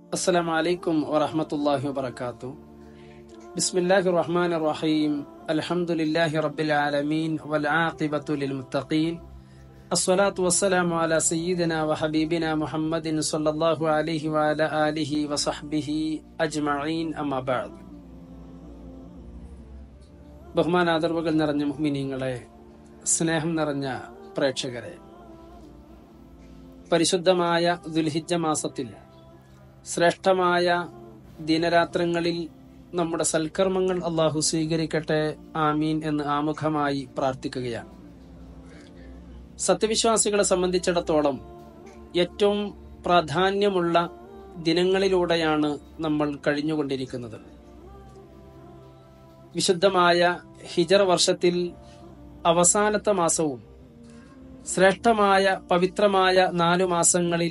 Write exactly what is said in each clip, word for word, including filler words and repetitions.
السلام عليكم ورحمة الله وبركاته. بسم الله الرحمن الرحيم. الحمد لله رب العالمين والعاقبة للمتقين. الصلاة والسلام على سيدنا وحبيبنا محمد صلى الله عليه وعلى آله وصحبه أجمعين. أما بعد. ബഹുമാന ആദരവുകൾ നിറഞ്ഞ മുഅ്മിനീങ്ങളെ, സ്നേഹം നിറഞ്ഞ പ്രേക്ഷകരെ, പരിശുദ്ധമായ ദുൽഹിജ്ജ മാസത്തിൽ ശ്രേഷ്ഠമായ ദിനരാത്രങ്ങളിൽ നമ്മുടെ സൽക്കർമ്മങ്ങൾ അള്ളാഹു സ്വീകരിക്കട്ടെ, ആമീൻ എന്ന് ആമുഖമായി പ്രാർത്ഥിക്കുകയാണ്. സത്യവിശ്വാസികളെ സംബന്ധിച്ചിടത്തോളം ഏറ്റവും പ്രാധാന്യമുള്ള ദിനങ്ങളിലൂടെയാണ് നമ്മൾ കഴിഞ്ഞുകൊണ്ടിരിക്കുന്നത്. വിശുദ്ധമായ ഹിജറ വർഷത്തിൽ അവസാനത്തെ മാസവും ശ്രേഷ്ഠമായ പവിത്രമായ നാലു മാസങ്ങളിൽ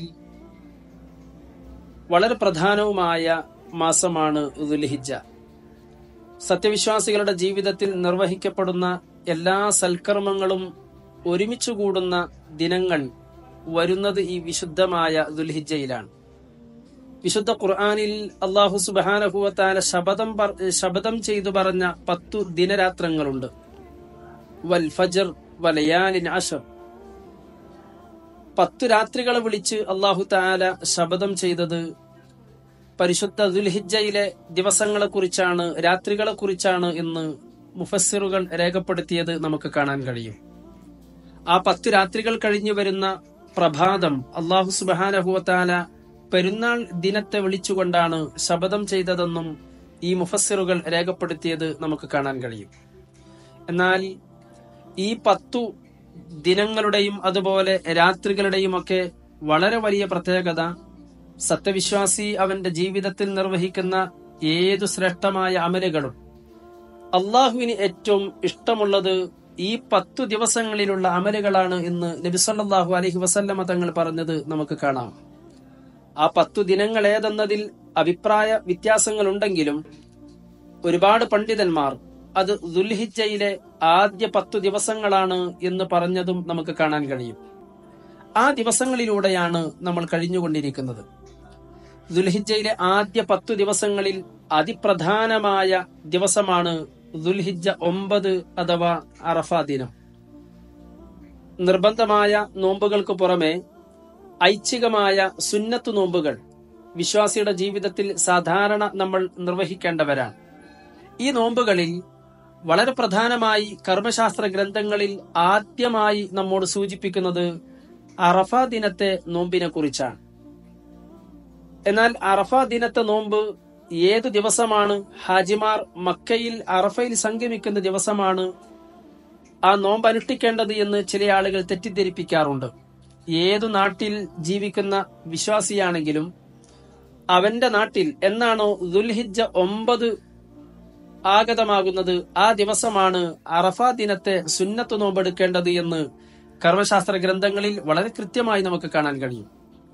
വളരെ പ്രധാനവുമായ മാസമാണ് ദുൽഹിജ്ജ. സത്യവിശ്വാസികളുടെ ജീവിതത്തിൽ നിർവഹിക്കപ്പെടുന്ന എല്ലാ സൽക്കർമ്മങ്ങളും ഒരുമിച്ചു കൂടുന്ന ദിനങ്ങൾ വരുന്നത് ഈ വിശുദ്ധമായ ദുൽഹിജ്ജയിലാണ്. വിശുദ്ധ ഖുർആനിൽ അല്ലാഹു സുബ്ഹാനഹു വ തആല ശപഥം ശപഥം ചെയ്തു പറഞ്ഞ പത്തു ദിനരാത്രങ്ങളുണ്ട്. വൽ ഫജ്ർ വലയാലിൻ അശ്ർ. പത്തു രാത്രികളെ വിളിച്ച് അല്ലാഹു തആല ശപഥം ചെയ്തത് പരിശുദ്ധ ദുൽഹിജ്ജയിലെ ദിവസങ്ങളെ കുറിച്ചാണ്, രാത്രികളെ കുറിച്ചാണ് എന്ന് മുഫസ്സിറുകൾ രേഖപ്പെടുത്തിയത് നമുക്ക് കാണാൻ കഴിയും. ആ പത്തു രാത്രികൾ കഴിഞ്ഞു വരുന്ന പ്രഭാതം അല്ലാഹു സുബ്ഹാനഹു വ തആല പെരുന്നാൾ ദിനത്തെ വിളിച്ചുകൊണ്ടാണ് ശപഥം ചെയ്തതെന്നും ഈ മുഫസ്സിറുകൾ രേഖപ്പെടുത്തിയത് നമുക്ക് കാണാൻ കഴിയും. എന്നാൽ ഈ പത്തു ദിനങ്ങളുടെയും അതുപോലെ രാത്രികളുടെയും ഒക്കെ വളരെ വലിയ പ്രത്യേകത, സത്യവിശ്വാസി അവന്റെ ജീവിതത്തിൽ നിർവഹിക്കുന്ന ഏതു ശ്രേഷ്ഠമായ അമലുകളും അള്ളാഹുവിന് ഏറ്റവും ഇഷ്ടമുള്ളത് ഈ പത്തു ദിവസങ്ങളിലുള്ള അമലുകളാണ് എന്ന് നബി സല്ലല്ലാഹു അലൈഹി വസല്ലമ തങ്ങൾ പറഞ്ഞത് നമുക്ക് കാണാം. ആ പത്തു ദിനങ്ങൾ ഏതെന്നതിൽ അഭിപ്രായ വ്യത്യാസങ്ങൾ ഉണ്ടെങ്കിലും ഒരുപാട് പണ്ഡിതന്മാർ അത് ദുൽഹിജ്ജയിലെ ആദ്യ പത്തു ദിവസങ്ങളാണ് എന്ന് പറഞ്ഞതും നമുക്ക് കാണാൻ കഴിയും. ആ ദിവസങ്ങളിലൂടെയാണ് നമ്മൾ കഴിഞ്ഞുകൊണ്ടിരിക്കുന്നത്. ദുൽഹിജ്ജയിലെ ആദ്യ പത്തു ദിവസങ്ങളിൽ അതിപ്രധാനമായ ദിവസമാണ് ദുൽഹിജ്ജ ഒമ്പത് അഥവാ അറഫ ദിനം. നിർബന്ധമായ നോമ്പുകൾക്ക് പുറമെ ഐച്ഛികമായ സുന്നത്തു നോമ്പുകൾ വിശ്വാസിയുടെ ജീവിതത്തിൽ സാധാരണ നമ്മൾ നിർവഹിക്കേണ്ടവരാണ്. ഈ നോമ്പുകളിൽ വളരെ പ്രധാനമായി കർമ്മശാസ്ത്ര ഗ്രന്ഥങ്ങളിൽ ആദ്യമായി നമ്മോട് സൂചിപ്പിക്കുന്നത് അറഫ ദിനത്തെ നോമ്പിനെ കുറിച്ചാണ്. എന്നാൽ അറഫ ദിനത്തെ നോമ്പ് ഏതു ദിവസമാണ്? ഹാജിമാർ മക്കയിൽ അറഫയിൽ സംഗമിക്കുന്ന ദിവസമാണ് ആ നോമ്പ് അനുഷ്ഠിക്കേണ്ടത് എന്ന് ചില ആളുകൾ തെറ്റിദ്ധരിപ്പിക്കാറുണ്ട്. ഏതു നാട്ടിൽ ജീവിക്കുന്ന വിശ്വാസിയാണെങ്കിലും അവന്റെ നാട്ടിൽ എന്നാണോ ദുൽഹിജ്ജ ഒമ്പത് ആഗതമാകുന്നത് ആ ദിവസമാണ് അറഫ ദിനത്തെ സുന്നത്ത് നോമ്പെടുക്കേണ്ടത് എന്ന് കർമ്മശാസ്ത്ര ഗ്രന്ഥങ്ങളിൽ വളരെ കൃത്യമായി നമുക്ക് കാണാൻ കഴിയും.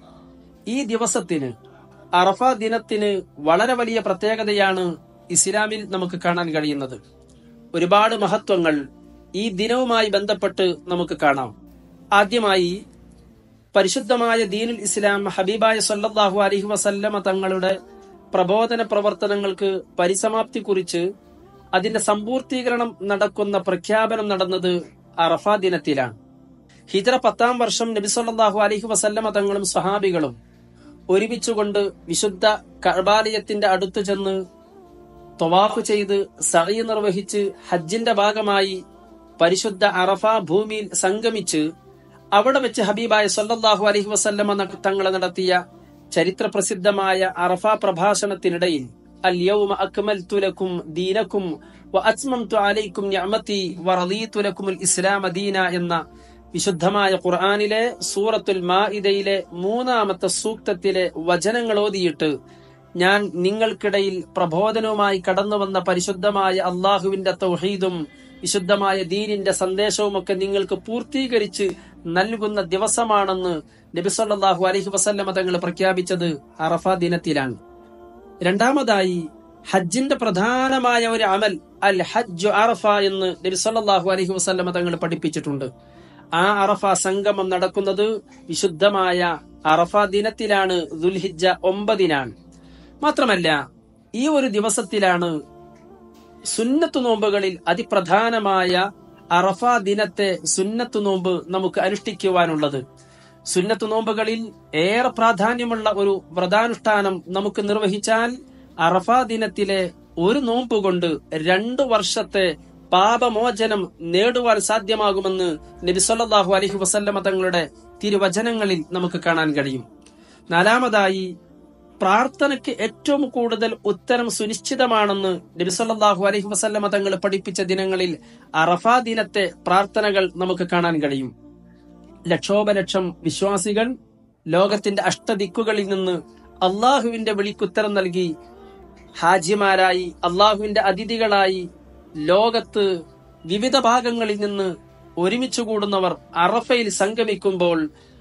ഈ ദിവസത്തിന്, അറഫ ദിനത്തിന് വളരെ വലിയ പ്രത്യേകതയാണ് ഇസ്ലാമിൽ നമുക്ക് കാണാൻ കഴിയുന്നത്. ഒരുപാട് മഹത്വങ്ങൾ ഈ ദിനവുമായി ബന്ധപ്പെട്ട് നമുക്ക് കാണാം. ആദ്യമായി പരിശുദ്ധമായ ദീനുൽ ഇസ്ലാം ഹബീബായ സല്ലല്ലാഹു അലൈഹി വസല്ലമ തങ്ങളുടെ പ്രബോധന പ്രവർത്തനങ്ങൾക്ക് പരിസമാപ്തി കുറിച്ച് അതിന്റെ സമ്പൂർത്തീകരണം നടക്കുന്ന പ്രഖ്യാപനം നടന്നത് അറഫ ദിനത്തിലാണ്. ഹിജ്റ പത്താം വർഷം നബി സല്ലല്ലാഹു അലൈഹി വസല്ലമ തങ്ങളും സ്വഹാബികളും ഒരുമിച്ചുകൊണ്ട് വിശുദ്ധ കഅബാലയത്തിന്റെ അടുത്ത് ചെന്ന് തവാഫ് ചെയ്ത് സഅയ് നിർവഹിച്ച് ഹജ്ജിന്റെ ഭാഗമായി പരിശുദ്ധ അറഫ ഭൂമിയിൽ സംഗമിച്ച് അവിടെ വെച്ച് ഹബീബായ സല്ലല്ലാഹു അലൈഹി വസല്ലമ തങ്ങൾ നടത്തിയ ചരിത്ര പ്രസിദ്ധമായ അറഫ പ്രഭാഷണത്തിനിടയിൽ അൽ യൗമ അക്മൽതു ലക്കും ദീനക്കും വ അത്മംതു അലൈക്കും നിഅമതി വ റളീതു ലക്കുമുൽ ഇസ്ലാമ ദീന എന്ന വിശുദ്ധമായ ഖുർആനിലെ സൂറത്തുൽ മാഇദയിലെ മൂന്നാമത്തെ സൂക്തത്തിലെ വചനങ്ങൾ ഓതിയിട്ട്, ഞാൻ നിങ്ങൾക്കിടയിൽ പ്രബോധനവുമായി കടന്നുവന്ന പരിശുദ്ധമായ അള്ളാഹുവിന്റെ തൗഹീദും വിശുദ്ധമായ ദീനിന്റെ സന്ദേശവുമൊക്കെ നിങ്ങൾക്ക് പൂർത്തീകരിച്ച് നൽകുന്ന ദിവസമാണെന്ന് നബി സല്ലല്ലാഹു അലൈഹി വസല്ലമ തങ്ങൾ പ്രഖ്യാപിച്ചത് അറഫ ദിനത്തിലാണ്. രണ്ടാമതായി ഹജ്ജിന്റെ പ്രധാനമായ ഒരു അമൽ അൽ ഹജ്ജു അറഫ എന്ന് നബി സല്ലല്ലാഹു അലൈഹി വസല്ലമ തങ്ങൾ പഠിപ്പിച്ചിട്ടുണ്ട്. ആ അറഫ സംഗമം നടക്കുന്നത് വിശുദ്ധമായ അറഫ ദിനത്തിലാണ്, ദുൽഹിജ്ജ ഒമ്പതിനാണ്. മാത്രമല്ല ഈ ഒരു ദിവസത്തിലാണ് സുന്നത്തു നോമ്പുകളിൽ അതിപ്രധാനമായ അറഫ ദിനത്തെ സുന്നത്തു നോമ്പ് നമുക്ക് അനുഷ്ഠിക്കുവാനുള്ളത്. സുന്നത്തു നോമ്പുകളിൽ ഏറെ പ്രാധാന്യമുള്ള ഒരു വ്രതാനുഷ്ഠാനം നമുക്ക് നിർവഹിച്ചാൽ അറഫ ദിനത്തിലെ ഒരു നോമ്പ് കൊണ്ട് രണ്ടു വർഷത്തെ പാപമോചനം നേടുവാൻ സാധ്യമാകുമെന്ന് നബി സല്ലല്ലാഹു അലൈഹി വസല്ലമ തങ്ങളുടെ തിരുവചനങ്ങളിൽ നമുക്ക് കാണാൻ കഴിയും. നാലാമതായി, പ്രാർത്ഥനയ്ക്ക് ഏറ്റവും കൂടുതൽ ഉത്തരം സുനിശ്ചിതമാണെന്ന് നബി സല്ലല്ലാഹു അലൈഹി വസല്ലമ തങ്ങൾ പഠിപ്പിച്ച ദിനങ്ങളിൽ അറഫ ദിനത്തെ പ്രാർത്ഥനകൾ നമുക്ക് കാണാൻ കഴിയും. ലക്ഷോപലക്ഷം വിശ്വാസികൾ ലോകത്തിന്റെ അഷ്ടദിക്കുകളിൽ നിന്ന് അള്ളാഹുവിന്റെ വിളിക്കുത്തരം നൽകി ഹാജിമാരായി, അള്ളാഹുവിന്റെ അതിഥികളായി ലോകത്ത് വിവിധ ഭാഗങ്ങളിൽ നിന്ന് ഒരുമിച്ചു കൂടുന്നവർ അറഫയിൽ സംഗമിക്കുമ്പോൾ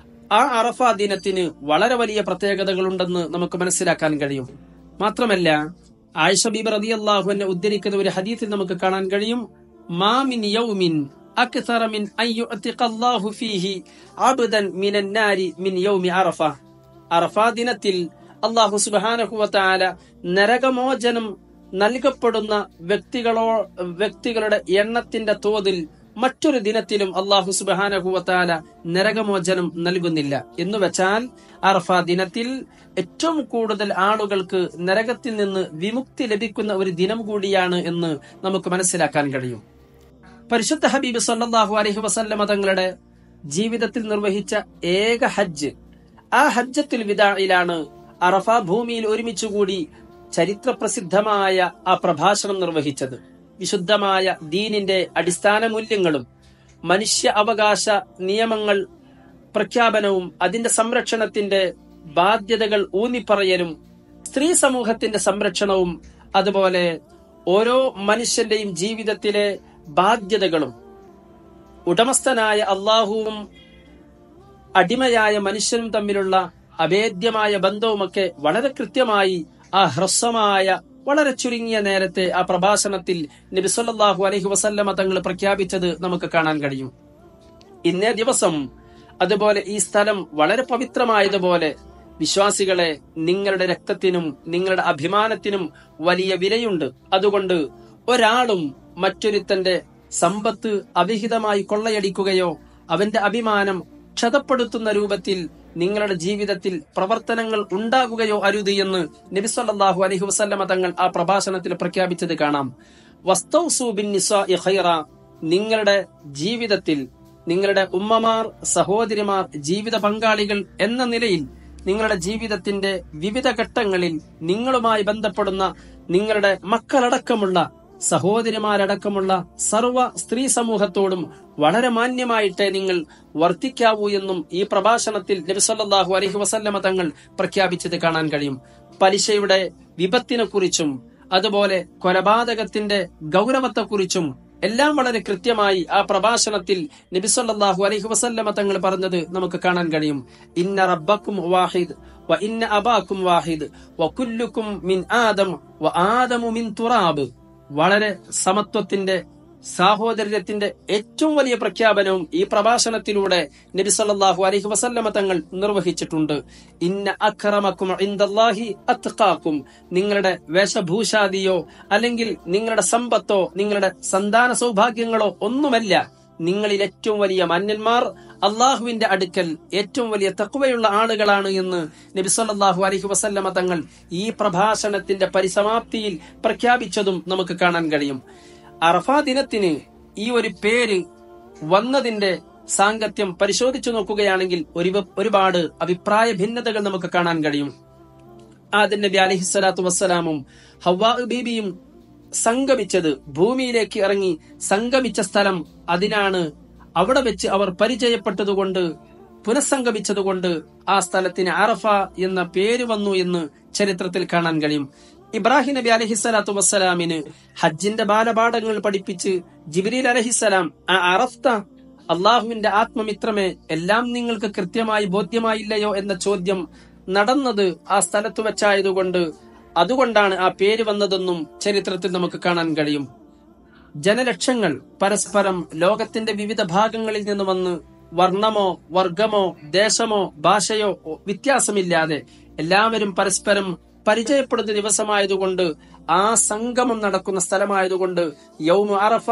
ആ അറഫ ദിനത്തിന് വളരെ വലിയ പ്രത്യേകതകളുണ്ടെന്ന് നമുക്ക് മനസ്സിലാക്കാൻ കഴിയും. മാത്രമല്ല, ആയിഷ ബീബി റളിയല്ലാഹു അൻഹ ഉദ്ധരിക്കുന്ന ഒരു ഹദീസിൽ നമുക്ക് കാണാൻ കഴിയും, മാ മിൻ യൗമിൻ അക്സറ മിൻ അൻ യുഅതിഖല്ലാഹു ഫീഹി അബ്ദൻ മിനൻ നാരി മിൻ യൗമി അറഫ. അറഫ ദിനത്തിൽ അല്ലാഹു സുബ്ഹാനഹു വ തആല നരകമോചനം നൽകപ്പെടുന്ന വ്യക്തികളോ വ്യക്തികളുടെ എണ്ണത്തിന്റെ തോതിൽ മറ്റൊരു ദിനത്തിലും അല്ലാഹു സുബ്ഹാനഹു വ തആല നരകമോചനം നൽകുന്നില്ല. എന്ന് വെച്ചാൽ അറഫ ദിനത്തിൽ ഏറ്റവും കൂടുതൽ ആളുകൾക്ക് നരകത്തിൽ നിന്ന് വിമുക്തി ലഭിക്കുന്ന ഒരു ദിനം കൂടിയാണ് എന്ന് നമുക്ക് മനസ്സിലാക്കാൻ കഴിയും. പരിശുദ്ധ ഹബീബ് സല്ലല്ലാഹു അലൈഹി വസല്ലമ തങ്ങളുടെ ജീവിതത്തിൽ നിർവഹിച്ച ഏക ഹജ്ജ്, ആ ഹജ്ജത്തുൽ വിദാഇലാണ് അറഫ ഭൂമിയിൽ ഒരുമിച്ചുകൂടി ചരിത്രപ്രസിദ്ധമായ ആ പ്രഭാഷണം നിർവഹിച്ചത്. വിശുദ്ധമായ ദീനിന്റെ അടിസ്ഥാന മൂല്യങ്ങളും മനുഷ്യ അവകാശ നിയമങ്ങൾ പ്രഖ്യാപനവും അതിന്റെ സംരക്ഷണത്തിന്റെ ബാധ്യതകൾ ഊന്നിപ്പറയലും സ്ത്രീ സമൂഹത്തിന്റെ സംരക്ഷണവും അതുപോലെ ഓരോ മനുഷ്യന്റെയും ജീവിതത്തിലെ ബാധ്യതകളും ഉടമസ്ഥനായ അള്ളാഹുവും അടിമയായ മനുഷ്യനും തമ്മിലുള്ള അഭേദ്യമായ ബന്ധവുമൊക്കെ വളരെ കൃത്യമായി ആ ഹ്രസ്വമായ വളരെ ചുരുങ്ങിയ നേരത്തെ ആ പ്രഭാഷണത്തിൽ നബി സല്ലല്ലാഹു അലൈഹി വസല്ലമ തങ്ങൾ പ്രഖ്യാപിച്ചത് നമുക്ക് കാണാൻ കഴിയും. ഇന്നേ ദിവസം അതുപോലെ ഈ സ്ഥലം വളരെ പവിത്രമായതുപോലെ വിശ്വാസികളെ, നിങ്ങളുടെ രക്തത്തിനും നിങ്ങളുടെ അഭിമാനത്തിനും വലിയ വിലയുണ്ട്. അതുകൊണ്ട് ഒരാളും മറ്റൊരുത്തന്റെ സമ്പത്ത് അവിഹിതമായി കൊള്ളയടിക്കുകയോ അവന്റെ അഭിമാനം ക്ഷതപ്പെടുത്തുന്ന രൂപത്തിൽ നിങ്ങളുടെ ജീവിതത്തിൽ പ്രവർത്തനങ്ങൾ ഉണ്ടാകുകയോ അരുത് എന്ന് നബി സല്ലല്ലാഹു അലൈഹി വസല്ലമ തങ്ങൾ ആ പ്രഭാഷണത്തിൽ പ്രഖ്യാപിച്ചത് കാണാം. വസ്തൗസു ബിന്നിസാഇ ഖൈറ, നിങ്ങളുടെ ജീവിതത്തിൽ നിങ്ങളുടെ ഉമ്മമാർ, സഹോദരിമാർ, ജീവിത പങ്കാളികൾ എന്ന നിലയിൽ നിങ്ങളുടെ ജീവിതത്തിന്റെ വിവിധ ഘട്ടങ്ങളിൽ നിങ്ങളുമായി ബന്ധപ്പെടുന്ന നിങ്ങളുടെ മക്കളടക്കമുള്ള സഹോദരിമാരടക്കമുള്ള സർവ സ്ത്രീ സമൂഹത്തോടും വളരെ മാന്യമായിട്ടേ നിങ്ങൾ വർത്തിക്കാവൂ എന്നും ഈ പ്രഭാഷണത്തിൽ നബി സല്ലല്ലാഹു അലൈഹി വസല്ലമ തങ്ങൾ പ്രഖ്യാപിച്ചത് കാണാൻ കഴിയും. പലിശയുടെ വിപത്തിനെ കുറിച്ചും അതുപോലെ കൊലപാതകത്തിന്റെ ഗൗരവത്തെക്കുറിച്ചും എല്ലാം വളരെ കൃത്യമായി ആ പ്രഭാഷണത്തിൽ നബി സല്ലല്ലാഹു അലൈഹി വസല്ലമ തങ്ങൾ പറഞ്ഞത് നമുക്ക് കാണാൻ കഴിയും. ഇന്ന റബ്ബക്കും വാഹിദ് വ ഇന്ന അബാക്കും വാഹിദ് വ കുല്ലുക്കും മിൻ ആദം വ ആദമു മിൻ തുറാബ്. വളരെ സമത്വത്തിന്റെ, സാഹോദര്യത്തിന്റെ ഏറ്റവും വലിയ പ്രഖ്യാപനവും ഈ പ്രഭാഷണത്തിലൂടെ നബി സല്ലല്ലാഹു അലൈഹി വസല്ലമ തങ്ങൾ നിർവഹിച്ചിട്ടുണ്ട്. ഇന്ന അക്രമക്കും ഇൻദല്ലാഹി അത്ഖാക്കും. നിങ്ങളുടെ വേഷഭൂഷാദിയോ അല്ലെങ്കിൽ നിങ്ങളുടെ സമ്പത്തോ നിങ്ങളുടെ സന്താന സൗഭാഗ്യങ്ങളോ ഒന്നുമല്ല. നിങ്ങളിൽ ഏറ്റവും വലിയ മാന്യന്മാർ അള്ളാഹുവിന്റെ അടുക്കൽ ഏറ്റവും വലിയ തഖ്വയുള്ള ആളുകളാണ് എന്ന് നബി സല്ലല്ലാഹു അലൈഹി വസല്ലമ തങ്ങൾ ഈ പ്രഭാഷണത്തിന്റെ പരിസമാപ്തിയിൽ പ്രഖ്യാപിച്ചതും നമുക്ക് കാണാൻ കഴിയും. അറഫ ദിനത്തിന് ഈ ഒരു പേര് വന്നതിന്റെ സാങ്കത്യം പരിശോധിച്ചു നോക്കുകയാണെങ്കിൽ ഒരു ഒരുപാട് അഭിപ്രായ ഭിന്നതകൾ നമുക്ക് കാണാൻ കഴിയും. ആദം നബി അലൈഹിസ്സലാത്തു വസ്സലാമും ഹവ്വാ ബീബിയും സംഗമിച്ചത്, ഭൂമിയിലേക്ക് ഇറങ്ങി സംഗമിച്ച സ്ഥലം അതിനാണ്. അവിടെ വെച്ച് അവർ പരിചയപ്പെട്ടതുകൊണ്ട്, പുനഃസംഗമിച്ചതുകൊണ്ട് ആ സ്ഥലത്തിന് അറഫ എന്ന പേര് വന്നു എന്ന് ചരിത്രത്തിൽ കാണാൻ കഴിയും. ഇബ്രാഹിം നബി അലൈഹിസ്സലാത്തു വസ്സലാമിന് ഹജ്ജിന്റെ ബാലപാഠങ്ങൾ പഠിപ്പിച്ച് ജിബ്രീൽ അലൈഹിസ്സലാം ആ അറഫ്ത, അള്ളാഹുവിന്റെ ആത്മമിത്രമേ, എല്ലാം നിങ്ങൾക്ക് കൃത്യമായി ബോധ്യമായില്ലയോ എന്ന ചോദ്യം നടന്നത് ആ സ്ഥലത്ത് വെച്ചായതുകൊണ്ട് അതുകൊണ്ടാണ് ആ പേര് വന്നതെന്നും ചരിത്രത്തിൽ നമുക്ക് കാണാൻ കഴിയും. ജനലക്ഷങ്ങൾ പരസ്പരം ലോകത്തിന്റെ വിവിധ ഭാഗങ്ങളിൽ നിന്ന് വന്ന് വർണ്ണമോ വർഗമോ ദേശമോ ഭാഷയോ വ്യത്യാസമില്ലാതെ എല്ലാവരും പരസ്പരം പരിചയപ്പെടുന്ന ദിവസമായതുകൊണ്ട്, ആ സംഗമം നടക്കുന്ന സ്ഥലമായതുകൊണ്ട് യൗമു അറഫ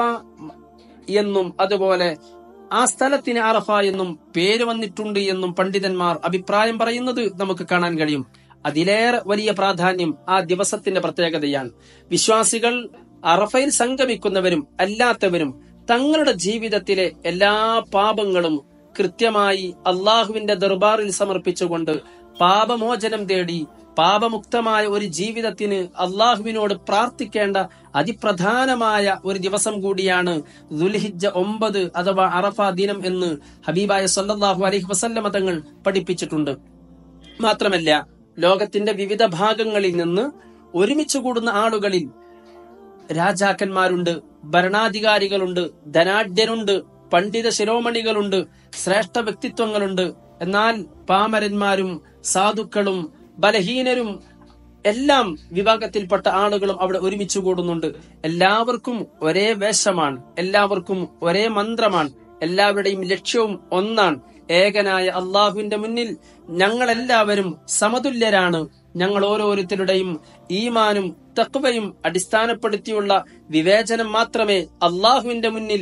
എന്നും അതുപോലെ ആ സ്ഥലത്തിന് അറഫ എന്നും പേര് വന്നിട്ടുണ്ട് എന്നും പണ്ഡിതന്മാർ അഭിപ്രായം പറയുന്നത് നമുക്ക് കാണാൻ കഴിയും. അതിലേറെ വലിയ പ്രാധാന്യം ആ ദിവസത്തിന്റെ പ്രത്യേകതയാണ്. വിശ്വാസികൾ അറഫയിൽ സംഗമിക്കുന്നവരും അല്ലാത്തവരും തങ്ങളുടെ ജീവിതത്തിലെ എല്ലാ പാപങ്ങളും കൃത്യമായി അള്ളാഹുവിന്റെ ദർബാറിൽ സമർപ്പിച്ചുകൊണ്ട് പാപമോചനം തേടി പാപമുക്തമായ ഒരു ജീവിതത്തിന് അള്ളാഹുവിനോട് പ്രാർത്ഥിക്കേണ്ട അതിപ്രധാനമായ ഒരു ദിവസം കൂടിയാണ് ദുൽഹിജ്ജ ഒമ്പത് അഥവാ അറഫ ദിനം എന്ന് ഹബീബായ സല്ലല്ലാഹു അലൈഹി വസല്ലമ തങ്ങൾ പഠിപ്പിച്ചിട്ടുണ്ട്. മാത്രമല്ല, ലോകത്തിന്റെ വിവിധ ഭാഗങ്ങളിൽ നിന്ന് ഒരുമിച്ച് കൂടുന്ന ആളുകളിൽ രാജാക്കന്മാരുണ്ട്, ഭരണാധികാരികളുണ്ട്, ധനാഢ്യരുണ്ട്, പണ്ഡിത ശിരോമണികളുണ്ട്, ശ്രേഷ്ഠ വ്യക്തിത്വങ്ങളുണ്ട്. എന്നാൽ പാമരന്മാരും സാധുക്കളും ബലഹീനരും എല്ലാം വിഭാഗത്തിൽപ്പെട്ട ആളുകളും അവിടെ ഒരുമിച്ച് കൂടുന്നുണ്ട്. എല്ലാവർക്കും ഒരേ വേഷമാണ്, എല്ലാവർക്കും ഒരേ മന്ത്രമാണ്, എല്ലാവരുടെയും ലക്ഷ്യവും ഒന്നാണ്. ഏകനായ അള്ളാഹുവിന്റെ മുന്നിൽ ഞങ്ങളെല്ലാവരും സമതുല്യരാണ്. ഞങ്ങൾ ഓരോരുത്തരുടെയും ഈമാനും തഖ്വയും അടിസ്ഥാനപ്പെടുത്തിയുള്ള വിവേചനം മാത്രമേ അള്ളാഹുവിന്റെ മുന്നിൽ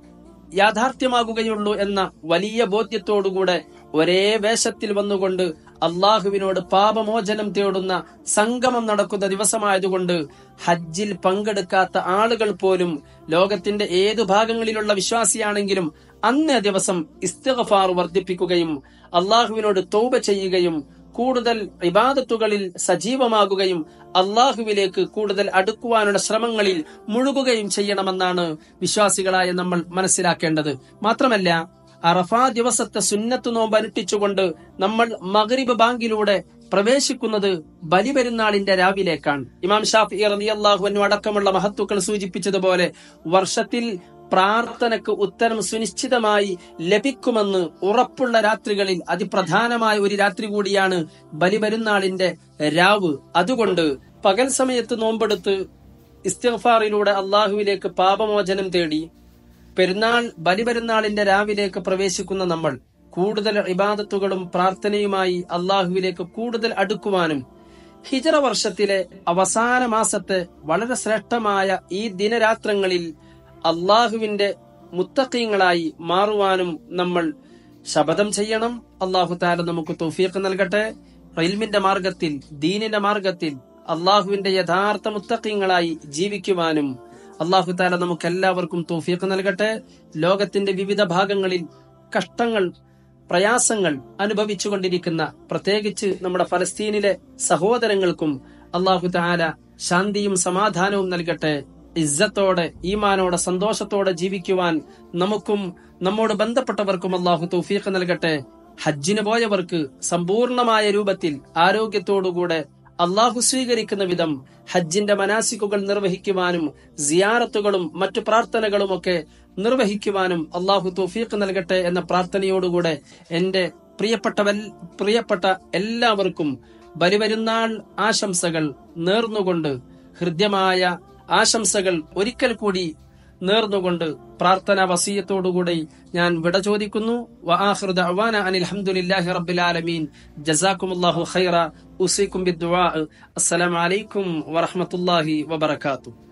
യാഥാർത്ഥ്യമാകുകയുള്ളൂ എന്ന വലിയ ബോധ്യത്തോടുകൂടെ ഒരേ വേഷത്തിൽ വന്നുകൊണ്ട് അള്ളാഹുവിനോട് പാപമോചനം തേടുന്ന സംഗമം നടക്കുന്ന ദിവസമായതുകൊണ്ട് ഹജ്ജിൽ പങ്കെടുക്കാത്ത ആളുകൾ പോലും ലോകത്തിന്റെ ഏതു ഭാഗങ്ങളിലുള്ള വിശ്വാസിയാണെങ്കിലും അന്നേ ദിവസം ഇസ്തിഗ്ഫാർ വർദ്ധിപ്പിക്കുകയും അള്ളാഹുവിനോട് തൗബ ചെയ്യുകയും കൂടുതൽ ഇബാദത്തുകളിൽ സജീവമാകുകയും അള്ളാഹുവിലേക്ക് കൂടുതൽ അടുക്കുവാനുള്ള ശ്രമങ്ങളിൽ മുഴുകുകയും ചെയ്യണമെന്നാണ് വിശ്വാസികളായ നമ്മൾ മനസ്സിലാക്കേണ്ടത്. മാത്രമല്ല, അറഫാ ദിവസത്തെ സുന്നത്ത് നോമ്പ് അനുഷ്ഠിച്ചുകൊണ്ട് നമ്മൾ മഗ്രിബ് ബാങ്കിലൂടെ പ്രവേശിക്കുന്നത് ബലിപെരുന്നാളിന്റെ രാവിലേക്കാണ്. ഇമാം ഷാഫിഈ റളിയല്ലാഹു അൻഹു അടക്കമുള്ള മഹത്തുക്കൾ സൂചിപ്പിച്ചതുപോലെ വർഷത്തിൽ പ്രാർത്ഥനക്ക് ഉത്തരം സുനിശ്ചിതമായി ലഭിക്കുമെന്ന് ഉറപ്പുള്ള രാത്രികളിൽ അതിപ്രധാനമായ ഒരു രാത്രി കൂടിയാണ് ബലിപെരുന്നാളിന്റെ രാവ്. അതുകൊണ്ട് പകൽ സമയത്ത് നോമ്പെടുത്ത് ഇസ്തിഗ്ഫാറിലൂടെ അള്ളാഹുവിലേക്ക് പാപമോചനം തേടി പെരുന്നാൾ ബലിപെരുന്നാളിന്റെ രാവിലേക്ക് പ്രവേശിക്കുന്ന നമ്മൾ കൂടുതൽ ഇബാദത്തുകളും പ്രാർത്ഥനയുമായി അള്ളാഹുവിലേക്ക് കൂടുതൽ അടുക്കുവാനും ഹിജ്റ വർഷത്തിലെ അവസാന മാസത്തെ വളരെ ശ്രേഷ്ഠമായ ഈ ദിനരാത്രങ്ങളിൽ അള്ളാഹുവിന്റെ മുത്തഖീങ്ങളായി മാറുവാനും നമ്മൾ ശപഥം ചെയ്യണം. അള്ളാഹു തആല നമുക്ക് തൗഫീഖ് നൽകട്ടെ. ഇൽമിന്റെ മാർഗത്തിൽ, ദീനിന്റെ മാർഗത്തിൽ അള്ളാഹുവിന്റെ യഥാർത്ഥ മുത്തഖീങ്ങളായി ജീവിക്കുവാനും അള്ളാഹു തആല നമുക്ക് എല്ലാവർക്കും തൗഫീഖ് നൽകട്ടെ. ലോകത്തിന്റെ വിവിധ ഭാഗങ്ങളിൽ കഷ്ടങ്ങൾ, പ്രയാസങ്ങൾ അനുഭവിച്ചുകൊണ്ടിരിക്കുന്ന പ്രത്യേകിച്ച് നമ്മുടെ ഫലസ്തീനിലെ സഹോദരങ്ങൾക്കും അള്ളാഹു തആല ശാന്തിയും സമാധാനവും നൽകട്ടെ. ഇസ്സത്തോടെ, ഈമാനോടെ, സന്തോഷത്തോടെ ജീവിക്കുവാൻ നമുക്കും നമ്മോട് ബന്ധപ്പെട്ടവർക്കും അള്ളാഹു തൗഫീഖ് നൽകട്ടെ. ഹജ്ജിന് പോയവർക്ക് സമ്പൂർണമായ രൂപത്തിൽ ആരോഗ്യത്തോടുകൂടെ അള്ളാഹു സ്വീകരിക്കുന്ന വിധം ഹജ്ജിന്റെ മനാസിക്കുകൾ നിർവഹിക്കുവാനും സിയാറത്തുകളും മറ്റു പ്രാർത്ഥനകളും ഒക്കെ നിർവഹിക്കുവാനും അള്ളാഹു തൗഫീഖ് നൽകട്ടെ എന്ന പ്രാർത്ഥനയോടുകൂടെ എന്റെ പ്രിയപ്പെട്ടവൽ പ്രിയപ്പെട്ട എല്ലാവർക്കും ബലിപെരുന്നാൾ ആശംസകൾ നേർന്നുകൊണ്ട്, ഹൃദ്യമായ ആശംസകൾ ഒരിക്കൽ കൂടി നേർന്നുകൊണ്ട് പ്രാർത്ഥനാ വസിയത്തോടുകൂടി ഞാൻ വിട ചോദിക്കുന്നു. വആഖിറു ദഅവാന അനിൽ ഹംദുലില്ലാഹി റബ്ബിൽ ആലമീൻ. ജസാകുമുല്ലാഹു ഖൈറ. ഉസീകും ബിദ്ദുആ. അസ്സലാമു അലൈക്കും വറഹ്മത്തുള്ളാഹി വബറകാതുഹു.